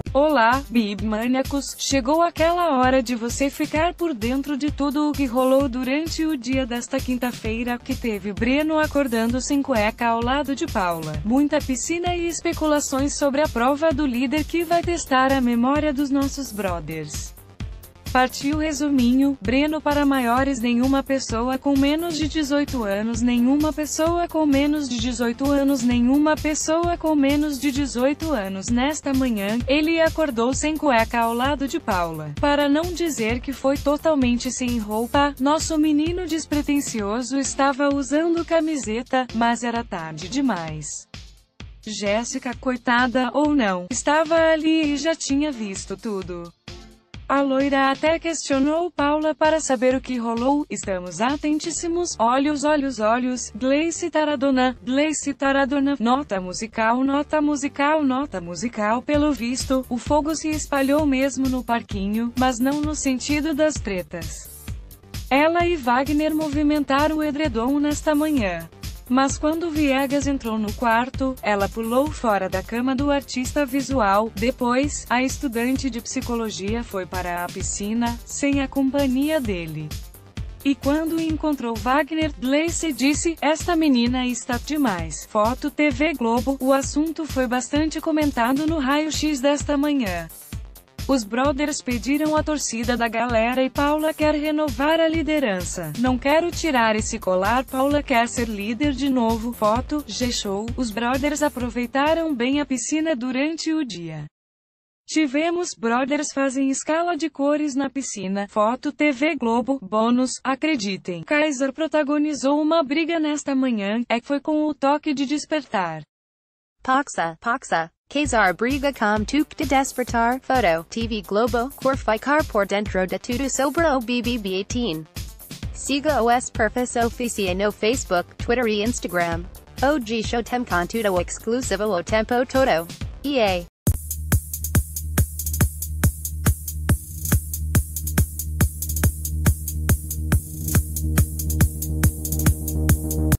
Olá, Bibmaniacos! Chegou aquela hora de você ficar por dentro de tudo o que rolou durante o dia desta quinta-feira, que teve Breno acordando sem cueca ao lado de Paula, muita piscina e especulações sobre a prova do líder que vai testar a memória dos nossos brothers. Partiu resuminho, Breno para maiores, nenhuma pessoa com menos de 18 anos, nenhuma pessoa com menos de 18 anos, nenhuma pessoa com menos de 18 anos. Nesta manhã, ele acordou sem cueca ao lado de Paula. Para não dizer que foi totalmente sem roupa, nosso menino despretensioso estava usando camiseta, mas era tarde demais. Jéssica, coitada ou não, estava ali e já tinha visto tudo. A loira até questionou Paula para saber o que rolou. Estamos atentíssimos. Olhos, olhos, olhos. Gleice Taradona. Gleice Taradona. Nota musical, nota musical, nota musical. Pelo visto, o fogo se espalhou mesmo no parquinho, mas não no sentido das tretas. Ela e Wagner movimentaram o edredom nesta manhã. Mas quando Viegas entrou no quarto, ela pulou fora da cama do artista visual. Depois, a estudante de psicologia foi para a piscina, sem a companhia dele. E quando encontrou Wagner, Gleice disse: "Esta menina está demais." Foto TV Globo. O assunto foi bastante comentado no raio-x desta manhã. Os brothers pediram a torcida da galera e Paula quer renovar a liderança. "Não quero tirar esse colar, Paula quer ser líder de novo." Foto G-Show. Os brothers aproveitaram bem a piscina durante o dia. Tivemos brothers fazem escala de cores na piscina. Foto TV Globo. Bônus, acreditem, Kaiser protagonizou uma briga nesta manhã, foi com o toque de despertar. Paxa, Kaysar briga com tuk de despertar. Foto, TV Globo, cor ficar por dentro de tudo sobre o BBB18. Siga os perfis oficiais no Facebook, Twitter e Instagram. OG Showtime conteúdo exclusivo o tempo todo. EA.